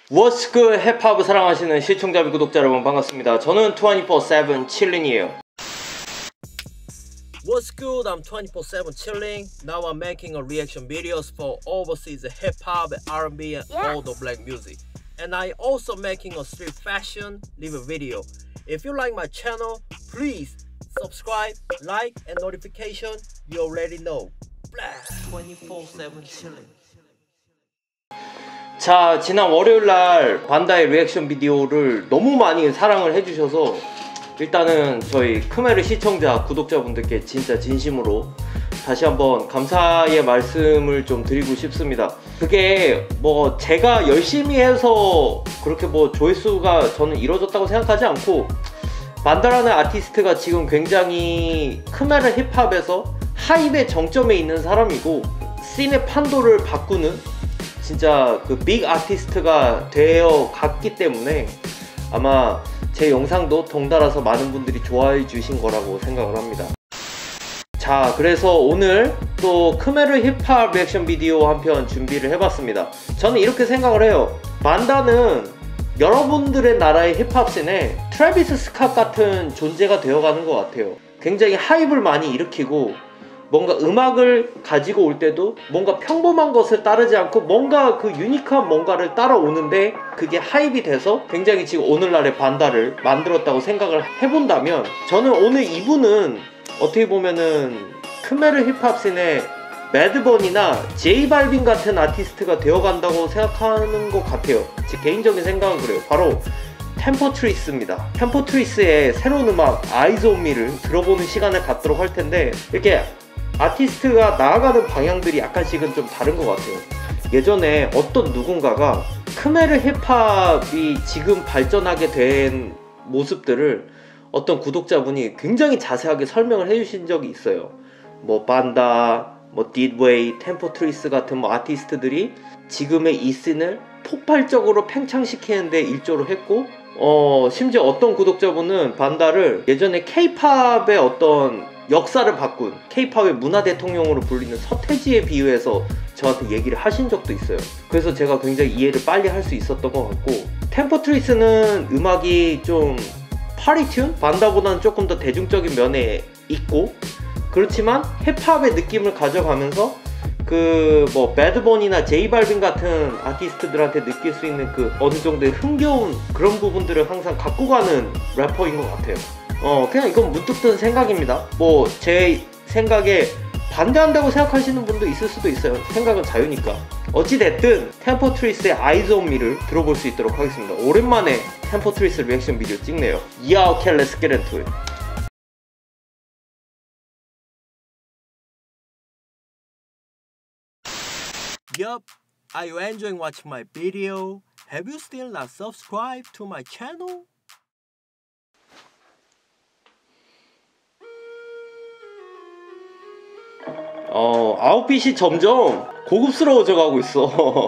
What's good 힙합을 사랑하시는 시청자 및 구독자 여러분 반갑습니다. 저는 24/7 칠린이에요. What's good? I'm 24/7 chilling. Now I'm making a reaction videos for overseas hip hop, R&B, and all the black music. And I also making a street fashion review video. If you like my channel, please subscribe, like, and notification. You already know. 24/7 chilling. 자, 지난 월요일날 반다의 리액션 비디오를 너무 많이 사랑을 해주셔서 일단은 저희 크메르 시청자 구독자분들께 진짜 진심으로 다시 한번 감사의 말씀을 좀 드리고 싶습니다. 그게 뭐 제가 열심히 해서 그렇게 뭐 조회수가 저는 이루어졌다고 생각하지 않고, 반다라는 아티스트가 지금 굉장히 크메르 힙합에서 하입의 정점에 있는 사람이고, 씬의 판도를 바꾸는 진짜 그 빅 아티스트가 되어 갔기 때문에 아마 제 영상도 덩달아서 많은 분들이 좋아해 주신 거라고 생각을 합니다. 자, 그래서 오늘 또 크메르 힙합 리액션 비디오 한 편 준비를 해봤습니다. 저는 이렇게 생각을 해요. 반다는 여러분들의 나라의 힙합 씬에 트래비스 스캇 같은 존재가 되어가는 것 같아요. 굉장히 하입을 많이 일으키고, 뭔가 음악을 가지고 올 때도 뭔가 평범한 것을 따르지 않고 뭔가 그 유니크한 뭔가를 따라오는데, 그게 하입이 돼서 굉장히 지금 오늘날의 반다를 만들었다고 생각을 해본다면, 저는 오늘 이분은 어떻게 보면은 크메르 힙합 씬의 매드버니나 제이발빈 같은 아티스트가 되어간다고 생각하는 것 같아요. 제 개인적인 생각은 그래요. 바로 템포트리스입니다. 템포트리스의 새로운 음악 Eyes on Me를 들어보는 시간을 갖도록 할 텐데, 이렇게 아티스트가 나아가는 방향들이 약간씩은 좀 다른 것 같아요. 예전에 어떤 누군가가 크메르 힙합이 지금 발전하게 된 모습들을 어떤 구독자분이 굉장히 자세하게 설명을 해주신 적이 있어요. 뭐 반다, 뭐 디드웨이, 템포트리스 같은 뭐 아티스트들이 지금의 이 씬을 폭발적으로 팽창시키는데 일조를 했고, 심지어 어떤 구독자분은 반다를 예전에 K-팝의 어떤 역사를 바꾼 K-팝의 문화 대통령으로 불리는 서태지에 비유해서 저한테 얘기를 하신 적도 있어요. 그래서 제가 굉장히 이해를 빨리 할 수 있었던 것 같고, 템포트리스는 음악이 좀 파리튠? 반다보다는 조금 더 대중적인 면에 있고, 그렇지만 힙합의 느낌을 가져가면서 그 뭐 배드버니나 제이발빈 같은 아티스트들한테 느낄 수 있는 그 어느 정도의 흥겨운 그런 부분들을 항상 갖고 가는 래퍼인 것 같아요. 그냥 이건 문득 든 생각입니다. 뭐 제 생각에 반대한다고 생각하시는 분도 있을 수도 있어요. 생각은 자유니까. 어찌됐든 템포트리스의 Eyes on Me를 들어볼 수 있도록 하겠습니다. 오랜만에 템포트리스 리액션 비디오 찍네요. Yeah, okay, let's get into it. Yup, are you enjoying watching my video? Have you still not subscribed to my channel? 아웃핏이 점점 고급스러워져 가고 있어.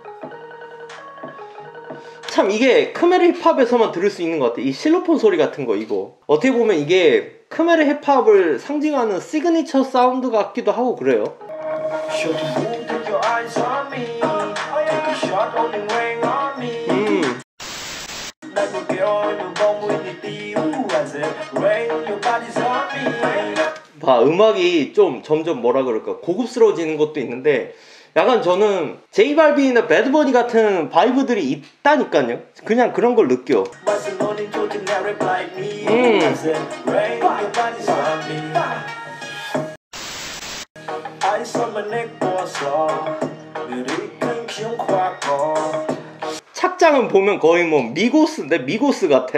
참, 이게 크메르 힙합에서만 들을 수 있는 것 같아. 이 실로폰 소리 같은 거, 이거 어떻게 보면 이게 크메르 힙합을 상징하는 시그니처 사운드 같기도 하고 그래요. 봐, 음악이 좀 점점 뭐라 그럴까, 고급스러워지는 것도 있는데, 약간 저는 제이발빈이나 배드버니 같은 바이브들이 있다니까요. 그냥 그런 걸 느껴. 착장은 보면 거의 뭐 미고스인데, 미고스 같아.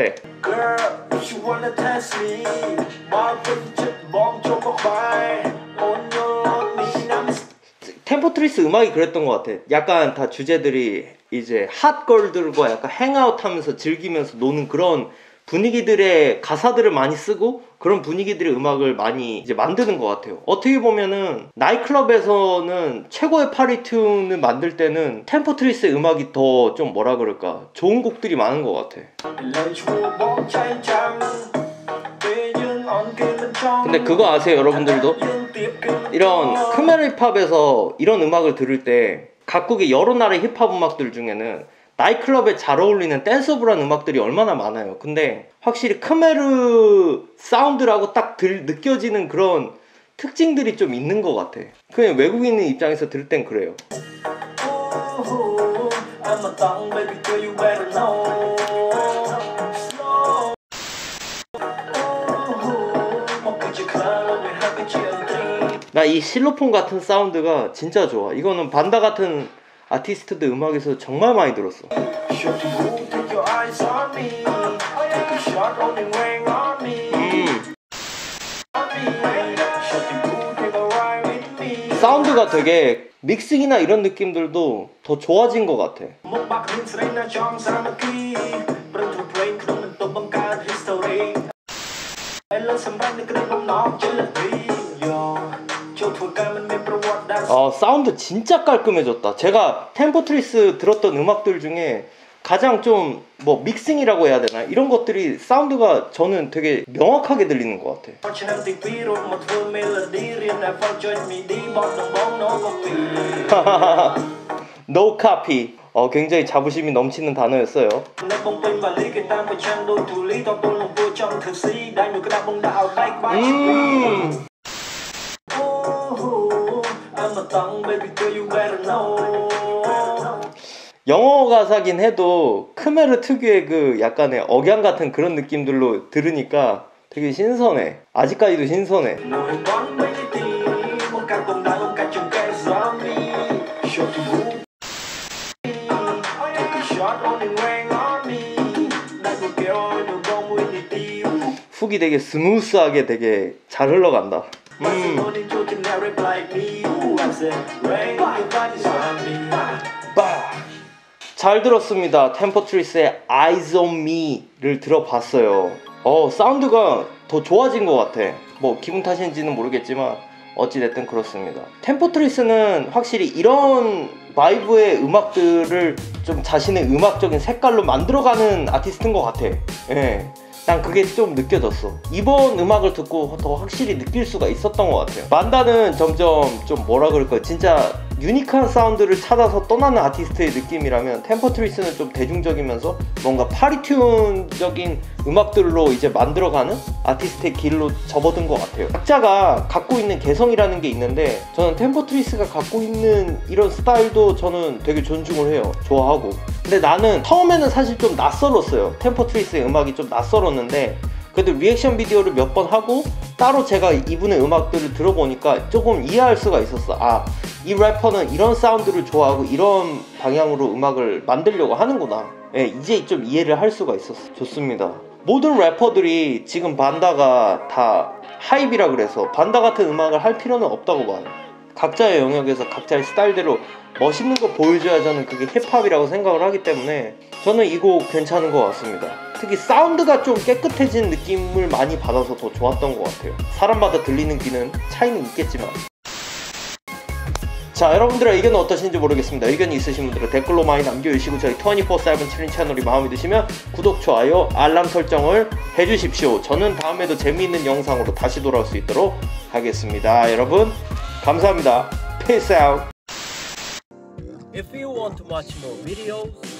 템포트리스 음악이 그랬던 것 같아. 약간 다 주제들이 이제 핫걸들과 약간 행아웃하면서 즐기면서 노는 그런 분위기들의 가사들을 많이 쓰고, 그런 분위기들의 음악을 많이 이제 만드는 것 같아요. 어떻게 보면은 나이클럽에서는 최고의 파리튠을 만들 때는 템포트리스의 음악이 더 좀 뭐라 그럴까, 좋은 곡들이 많은 것 같아. 근데 그거 아세요, 여러분들도? 이런 크메르 힙합에서 이런 음악을 들을 때 각국의 여러 나라의 힙합 음악들 중에는 나이클럽에 잘 어울리는 댄서블한 음악들이 얼마나 많아요. 근데 확실히 크메르 사운드라고 딱 느껴지는 그런 특징들이 좀 있는 것 같아. 그냥 외국인 입장에서 들을 땐 그래요. 나 이 실로폰 같은 사운드가 진짜 좋아. 이거는 반다 같은 아티스트들 음악에서 정말 많이 들었어. 사운드가 되게 믹싱이나 이런 느낌들도 더 좋아진 것 같아. 사운드 진짜 깔끔해졌다. 제가 템포트리스 들었던 음악들 중에 가장 좀 뭐 믹싱이라고 해야 되나? 이런 것들이 사운드가 저는 되게 명확하게 들리는 것 같아. No copy. 굉장히 자부심이 넘치는 단어였어요. 영어 가사긴 해도 크메르 특유의 그 약간의 억양 같은 그런 느낌들로 들으니까 되게 신선해. 아직까지도 신선해. 훅이 되게 스무스하게 되게 잘 흘러간다. 잘 들었습니다. 템포트리스의 Eyes on Me를 들어봤어요. 사운드가 더 좋아진 것 같아. 뭐 기분 탓인지는 모르겠지만 어찌됐든 그렇습니다. 템포트리스는 확실히 이런 바이브의 음악들을 좀 자신의 음악적인 색깔로 만들어가는 아티스트인 것 같아. 예. 난 그게 좀 느껴졌어. 이번 음악을 듣고 더 확실히 느낄 수가 있었던 것 같아요. 만다는 점점 좀 뭐라 그럴까요? 진짜 유니크한 사운드를 찾아서 떠나는 아티스트의 느낌이라면 템포트리스는 좀 대중적이면서 뭔가 파리튠적인 음악들로 이제 만들어가는 아티스트의 길로 접어든 것 같아요. 각자가 갖고 있는 개성이라는 게 있는데 저는 템포트리스가 갖고 있는 이런 스타일도 저는 되게 존중을 해요. 좋아하고. 근데 나는 처음에는 사실 좀 낯설었어요. 템포트리스의 음악이 좀 낯설었는데 그래도 리액션 비디오를 몇 번 하고 따로 제가 이분의 음악들을 들어보니까 조금 이해할 수가 있었어. 이 래퍼는 이런 사운드를 좋아하고 이런 방향으로 음악을 만들려고 하는구나. 예, 이제 좀 이해를 할 수가 있었어. 좋습니다. 모든 래퍼들이 지금 반다가 다 하이비라 그래서 반다 같은 음악을 할 필요는 없다고 봐요. 각자의 영역에서 각자의 스타일대로 멋있는 거 보여줘야 저는 그게 힙합이라고 생각을 하기 때문에 저는 이 곡 괜찮은 것 같습니다. 특히 사운드가 좀 깨끗해진 느낌을 많이 받아서 더 좋았던 것 같아요. 사람마다 들리는 귀는 차이는 있겠지만. 자, 여러분들의 의견은 어떠신지 모르겠습니다. 의견이 있으신 분들은 댓글로 많이 남겨주시고 저희 24/7 칠린 채널이 마음에 드시면 구독, 좋아요, 알람 설정을 해주십시오. 저는 다음에도 재미있는 영상으로 다시 돌아올 수 있도록 하겠습니다. 여러분 감사합니다. Peace out. If you want to watch more videos